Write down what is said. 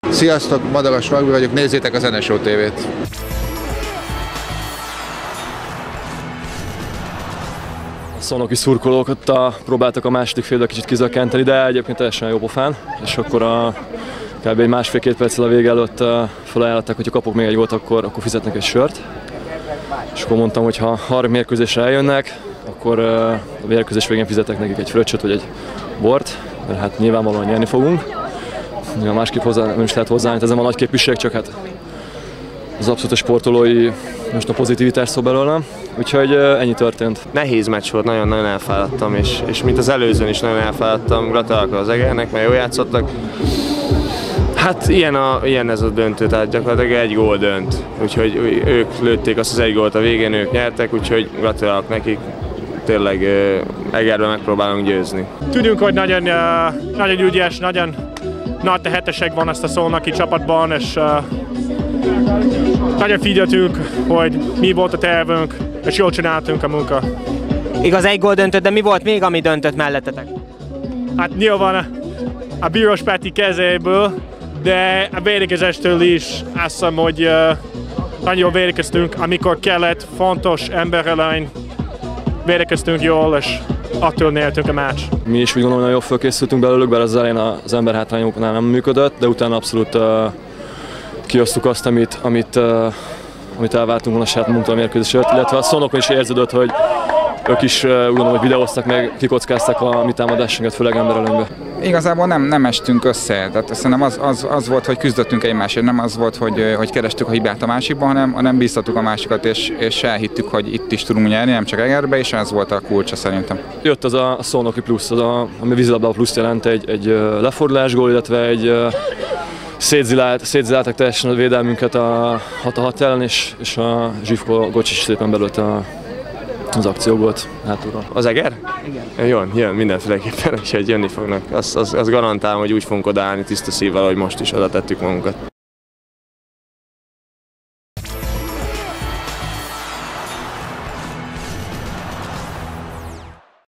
Sziasztok, Madaras Magbi vagyok, nézzétek az NSO TV-t! A szolnoki szurkolók ott próbáltak a második félbe kicsit kizökkenteni, de egyébként teljesen jó pofán, és akkor kb. Egy másfél-két perccel a vége előtt felajánlották, hogy ha kapok még egy gólt, akkor fizetnek egy sört. És akkor mondtam, hogy ha 3 mérkőzésre eljönnek, akkor a mérkőzés végén fizetek nekik egy fröccsöt vagy egy bort, mert hát nyilvánvalóan nyerni fogunk. Másképp nem is lehet hozzáállni, ez nem a nagy képviség, csak hát az abszolút sportolói most a pozitivitás szó belőlem, úgyhogy ennyi történt. Nehéz meccs volt, nagyon-nagyon elfáradtam, és mint az előzőn is nagyon elfáradtam, gratulálok az Egernek, mert jól játszottak. Hát ilyen ez a döntő, tehát gyakorlatilag egy gól dönt, úgyhogy ők lőtték azt az egy gólt a végén, ők nyertek, úgyhogy gratulálok nekik. Tényleg Egerben megpróbálunk győzni. Tudjuk, hogy nagyon ügyes, nagyon nagy tehetőség van ezt a szolnoki csapatban, és nagyon figyeltünk, hogy mi volt a tervünk, és jól csináltunk a munka. Igaz, egy gól döntött, de mi volt még, ami döntött mellettetek? Hát nyilván a Bíros Peti kezéből, de a védekezéstől is azt hiszem, hogy nagyon jól védekeztünk, amikor kellett, fontos ember ellen védekeztünk jól, és attól nyertünk a meccs. Mi is úgy gondolom, hogy nagyon jól felkészültünk belőlük, bár az elején az emberhátrányoknál nem működött, de utána abszolút kiosztuk azt, amit elváltunk volna a saját munktól a mérkőzésért, illetve a Szolnokon is érződött, hogy ők is úgy gondolom, hogy videóztak meg, kikockázták a mi támadásunkat, főleg emberelőnybe. Igazából nem estünk össze, tehát szerintem az volt, hogy küzdöttünk egymásért, nem az volt, hogy kerestük a hibát a másikban, hanem bíztattuk a másikat, és elhittük, hogy itt is tudunk nyerni, nem csak Egerbe, és ez volt a kulcsa szerintem. Jött az a szolnoki plusz, ami vízilabdában plusz jelent, egy lefordulásgól, illetve egy szétziláltak teljesen a védelmünket a 6-6 ellen, és a Zsivko Gocsis szépen belőtt az akciógot hátulról. Az Eger? Igen. Jön mindenféleképpen, úgyhogy jönni fognak. Azt garantálom, hogy úgy fogunk odaállni tiszta szívvel, hogy most is oda tettük magunkat.